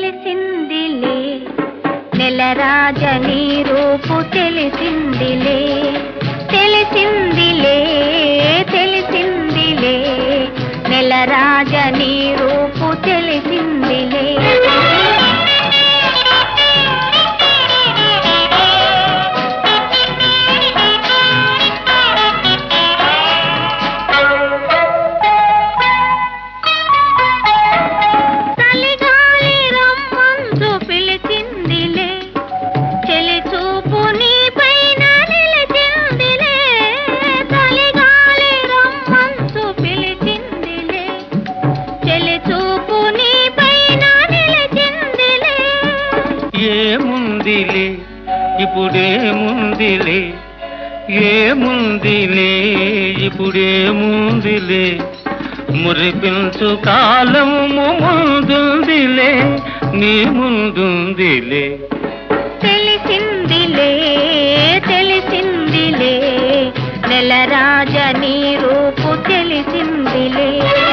తెలిసిందిలే నెలరాజని రూపు తెలిసిందిలే తెలిసిందిలే తెలిసిందిలే నెలరాజని రూపు తెలిసిందిలే ఏముందిలే ఇప్పుడేముందిలే ఏముందిలే ఇప్పుడేముందిలే మురిపించు కాలము ముందుందిలే నీ ముందుందిలే తెలిసిందిలే తెలిసిందిలే నెలరాజని రూపు తెలిసిందిలే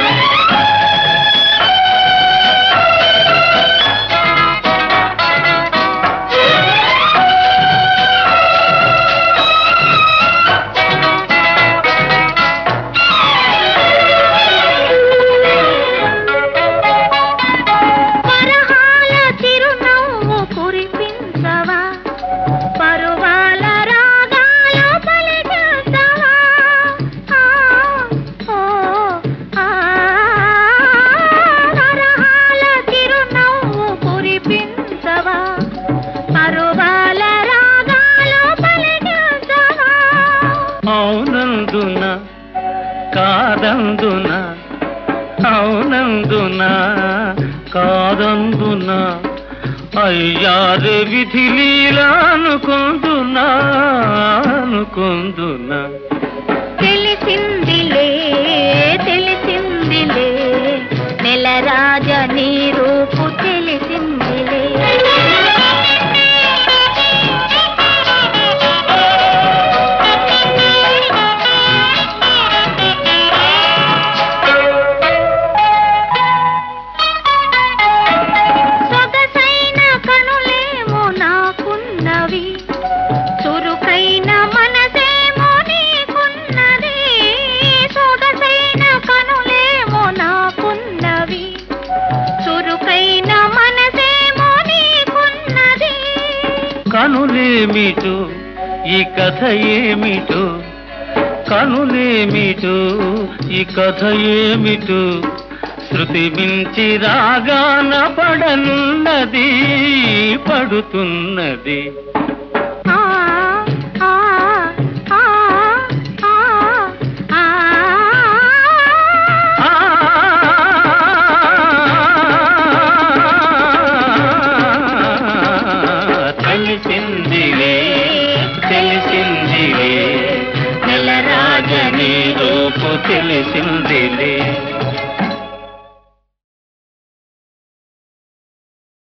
అవునందున కాదందున అవునందున కాదందున అయ్యారే విధి లీలా అనుకుందునా అనుకుందునా తెలిసిందిలే తెలిసిందిలే నెలరాజని రూపు తెలిసిందిలే చురుకైన మనసేమో నీకున్నది సొగసైన కనులేమో నాకున్నవి చురుకైన మనసేమో నీకున్నది కనులేమిటో ఈ కథ ఏమిటో కనులేమిటో ఈ కథ ఏమిటో శృతి మించి రాగాన పడనున్నది పడుతున్నది తెలిసిందిలే తెలిసిందిలే నెలరాజని రూపు తెలిసిందిలే